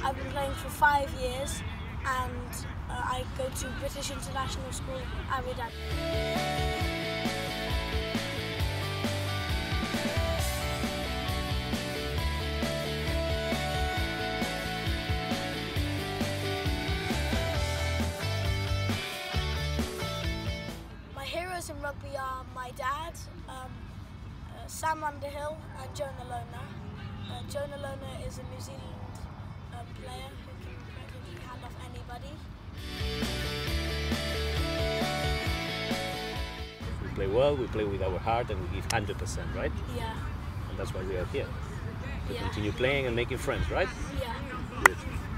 I've been playing for 5 years, and I go to British International School, Abu Dhabi. My heroes in rugby are my dad, Sam Underhill, and Jonah Lohner. Jonah Lohner is a New Zealand player who can practically hand off anybody. We play well, we play with our heart, and we give 100%, right? Yeah. And that's why we are here. To Yeah. continue playing and making friends, right? Yeah. Good.